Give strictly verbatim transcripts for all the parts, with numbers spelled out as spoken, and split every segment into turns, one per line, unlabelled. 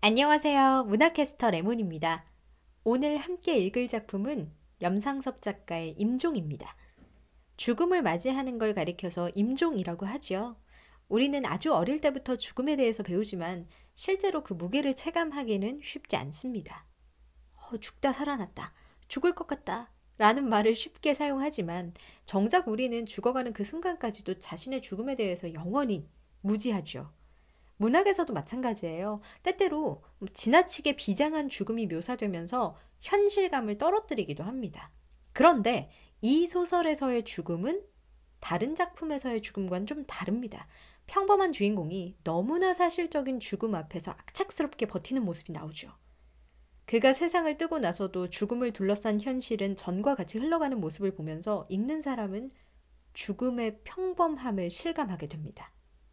안녕하세요. 문화캐스터 레몬입니다. 오늘 함께 읽을 작품은 염상섭 작가의 임종입니다. 죽음을 맞이하는 걸 가리켜서 임종이라고 하죠. 우리는 아주 어릴 때부터 죽음에 대해서 배우지만 실제로 그 무게를 체감하기는 쉽지 않습니다. 어, 죽다 살아났다. 죽을 것 같다. 라는 말을 쉽게 사용하지만 정작 우리는 죽어가는 그 순간까지도 자신의 죽음에 대해서 영원히 무지하죠. 문학에서도 마찬가지예요. 때때로 지나치게 비장한 죽음이 묘사되면서 현실감을 떨어뜨리기도 합니다. 그런데 이 소설에서의 죽음은 다른 작품에서의 죽음과는 좀 다릅니다. 평범한 주인공이 너무나 사실적인 죽음 앞에서 악착스럽게 버티는 모습이 나오죠. 그가 세상을 뜨고 나서도 죽음을 둘러싼 현실은 전과 같이 흘러가는 모습을 보면서 읽는 사람은 죽음의 평범함을 실감하게 됩니다.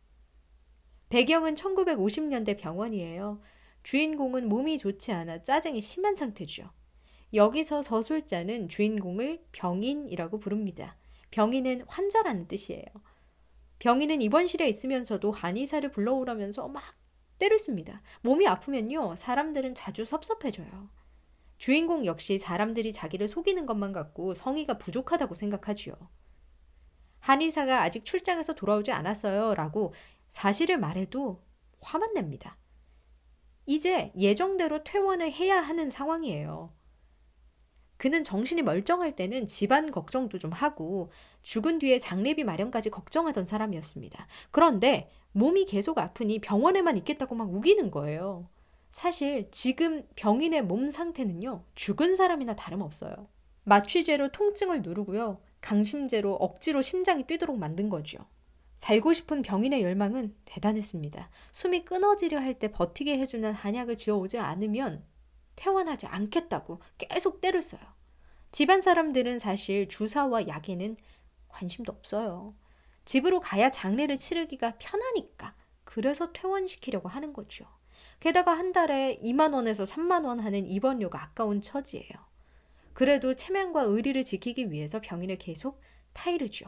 배경은 천구백오십 년대 병원이에요. 주인공은 몸이 좋지 않아 짜증이 심한 상태죠. 여기서 서술자는 주인공을 병인이라고 부릅니다. 병인은 환자라는 뜻이에요. 병인은 입원실에 있으면서도 한의사를 불러오라면서 막 때를 씁니다. 몸이 아프면요, 사람들은 자주 섭섭해져요. 주인공 역시 사람들이 자기를 속이는 것만 같고 성의가 부족하다고 생각하지요. 한의사가 아직 출장에서 돌아오지 않았어요 라고 사실을 말해도 화만 냅니다. 이제 예정대로 퇴원을 해야 하는 상황이에요. 그는 정신이 멀쩡할 때는 집안 걱정도 좀 하고 죽은 뒤에 장례비 마련까지 걱정하던 사람이었습니다. 그런데 몸이 계속 아프니 병원에만 있겠다고 막 우기는 거예요. 사실 지금 병인의 몸 상태는요, 죽은 사람이나 다름없어요. 마취제로 통증을 누르고요, 강심제로 억지로 심장이 뛰도록 만든 거죠. 살고 싶은 병인의 열망은 대단했습니다. 숨이 끊어지려 할 때 버티게 해주는 한약을 지어오지 않으면 퇴원하지 않겠다고 계속 때를 써요. 집안 사람들은 사실 주사와 약에는 관심도 없어요. 집으로 가야 장례를 치르기가 편하니까 그래서 퇴원시키려고 하는 거죠. 게다가 한 달에 이만 원에서 삼만 원 하는 입원료가 아까운 처지예요. 그래도 체면과 의리를 지키기 위해서 병인을 계속 타이르죠.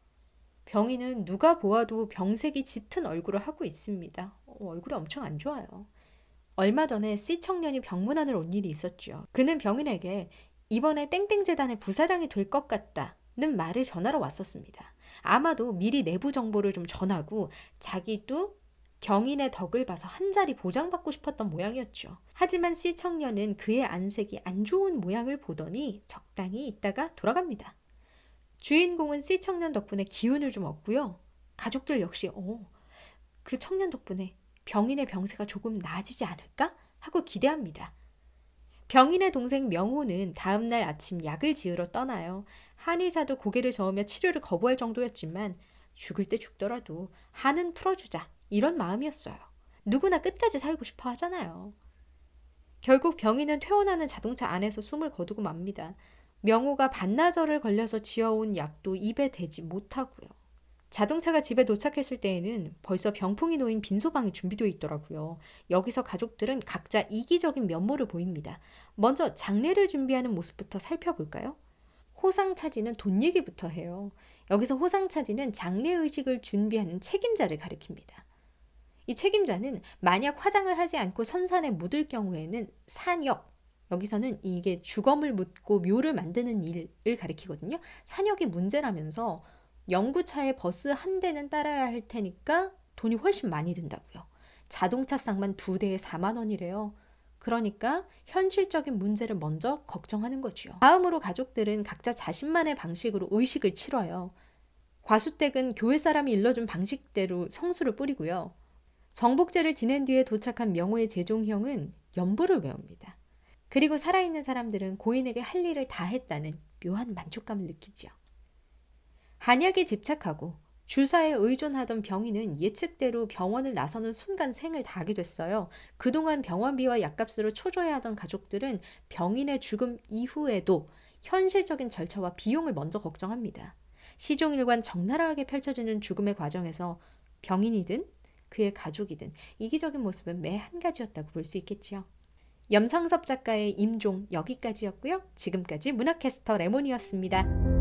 병인은 누가 보아도 병색이 짙은 얼굴을 하고 있습니다. 어, 얼굴이 엄청 안 좋아요. 얼마 전에 C 청년이 병문안을 온 일이 있었죠. 그는 병인에게 이번에 땡땡재단의 부사장이 될 것 같다는 말을 전하러 왔었습니다. 아마도 미리 내부 정보를 좀 전하고 자기도 병인의 덕을 봐서 한 자리 보장받고 싶었던 모양이었죠. 하지만 C 청년은 그의 안색이 안 좋은 모양을 보더니 적당히 있다가 돌아갑니다. 주인공은 C 청년 덕분에 기운을 좀 얻고요. 가족들 역시 어, 그 청년 덕분에 병인의 병세가 조금 나아지지 않을까? 하고 기대합니다. 병인의 동생 명호는 다음날 아침 약을 지으러 떠나요. 한의사도 고개를 저으며 치료를 거부할 정도였지만 죽을 때 죽더라도 한은 풀어주자 이런 마음이었어요. 누구나 끝까지 살고 싶어 하잖아요. 결국 병인은 퇴원하는 자동차 안에서 숨을 거두고 맙니다. 명호가 반나절을 걸려서 지어온 약도 입에 대지 못하고요. 자동차가 집에 도착했을 때에는 벌써 병풍이 놓인 빈소방이 준비되어 있더라고요. 여기서 가족들은 각자 이기적인 면모를 보입니다. 먼저 장례를 준비하는 모습부터 살펴볼까요? 호상차지는 돈 얘기부터 해요. 여기서 호상차지는 장례의식을 준비하는 책임자를 가리킵니다. 이 책임자는 만약 화장을 하지 않고 선산에 묻을 경우에는 산역, 여기서는 이게 주검을 묻고 묘를 만드는 일을 가리키거든요. 산역이 문제라면서 영구차에 버스 한 대는 따라야 할 테니까 돈이 훨씬 많이 든다고요. 자동차 쌍만 두 대에 사만 원이래요. 그러니까 현실적인 문제를 먼저 걱정하는 거죠. 다음으로 가족들은 각자 자신만의 방식으로 의식을 치러요. 과수댁은 교회 사람이 일러준 방식대로 성수를 뿌리고요. 정복제를 지낸 뒤에 도착한 명호의 재종형은 연부를 외웁니다. 그리고 살아있는 사람들은 고인에게 할 일을 다 했다는 묘한 만족감을 느끼죠. 한약에 집착하고 주사에 의존하던 병인은 예측대로 병원을 나서는 순간 생을 다하게 됐어요. 그동안 병원비와 약값으로 초조해하던 가족들은 병인의 죽음 이후에도 현실적인 절차와 비용을 먼저 걱정합니다. 시종일관 적나라하게 펼쳐지는 죽음의 과정에서 병인이든 그의 가족이든 이기적인 모습은 매 한 가지였다고 볼 수 있겠지요. 염상섭 작가의 임종 여기까지였고요. 지금까지 문학캐스터 레몬이었습니다.